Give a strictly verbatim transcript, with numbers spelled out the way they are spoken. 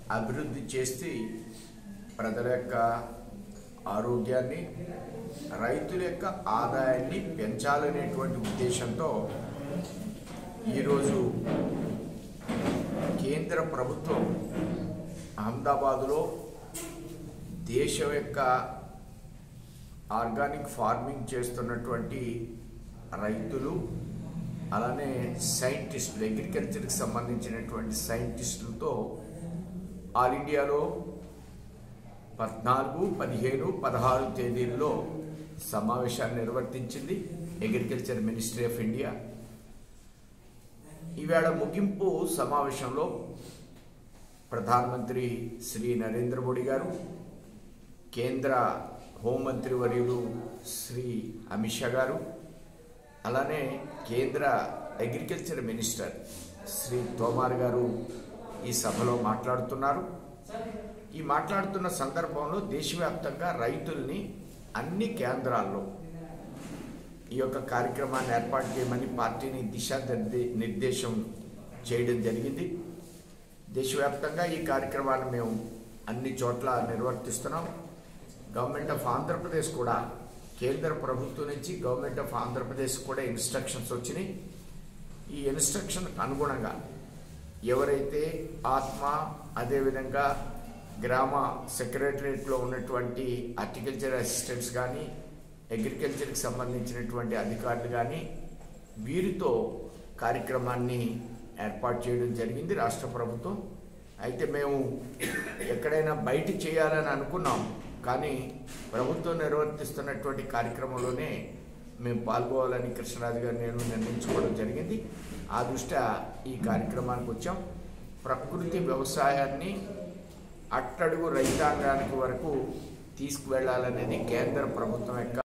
అభివృద్ధి చేసి ప్రజల యొక్క ఆరోగ్యాన్ని, రైతుల యొక్క ఆదాయాన్ని పెంచాలనేటువంటి ఉద్దేశంతో ఈరోజు కేంద్ర ప్రభుత్వం అహ్మదాబాదులో దేశం యొక్క ఆర్గానిక్ ఫార్మింగ్ చేస్తున్నటువంటి రైతులు, అలానే సైంటిస్టులు, అగ్రికల్చర్కి సంబంధించినటువంటి సైంటిస్టులతో ఆల్ ఇండియాలో పద్నాలుగు పదిహేను పదహారు తేదీల్లో సమావేశాన్ని నిర్వర్తించింది అగ్రికల్చర్ మినిస్ట్రీ ఆఫ్ ఇండియా. ఈవేళ ముగింపు సమావేశంలో ప్రధానమంత్రి శ్రీ నరేంద్ర మోడీ గారు, కేంద్ర హోంమంత్రి వర్యులు శ్రీ అమిత్ షా గారు, అలానే కేంద్ర అగ్రికల్చర్ మినిస్టర్ శ్రీ తోమార్ గారు ఈ సభలో మాట్లాడుతున్నారు. ఈ మాట్లాడుతున్న సందర్భంలో దేశవ్యాప్తంగా రైతుల్ని అన్ని కేంద్రాల్లో ఈ యొక్క కార్యక్రమాన్ని ఏర్పాటు చేయమని పార్టీని దిశా నిర్దేశం చేయడం జరిగింది. దేశవ్యాప్తంగా ఈ కార్యక్రమాన్ని మేము అన్ని చోట్ల నిర్వర్తిస్తున్నాం. గవర్నమెంట్ ఆఫ్ ఆంధ్రప్రదేశ్ కూడా, కేంద్ర ప్రభుత్వం నుంచి గవర్నమెంట్ ఆఫ్ ఆంధ్రప్రదేశ్ కూడా ఇన్స్ట్రక్షన్స్ వచ్చినాయి. ఈ ఇన్స్ట్రక్షన్కి అనుగుణంగా ఎవరైతే ఆత్మ, అదేవిధంగా గ్రామ సెక్రటరియట్లో ఉన్నటువంటి హార్టికల్చర్ అసిస్టెంట్స్ కానీ, అగ్రికల్చర్కి సంబంధించినటువంటి అధికారులు కానీ, వీరితో కార్యక్రమాన్ని ఏర్పాటు చేయడం జరిగింది రాష్ట్ర ప్రభుత్వం. అయితే మేము ఎక్కడైనా బయట చేయాలని అనుకున్నాం, కానీ ప్రభుత్వం నిర్వర్తిస్తున్నటువంటి కార్యక్రమంలోనే మేము పాల్గొవాలని కృష్ణరాజు గారు నేను నిర్ణయించుకోవడం జరిగింది. ఆ దృష్ట్యా ఈ కార్యక్రమానికి వచ్చాం. ప్రకృతి వ్యవసాయాన్ని అట్టడుగు రైతాంగానికి వరకు తీసుకువెళ్లాలనేది కేంద్ర ప్రభుత్వం యొక్క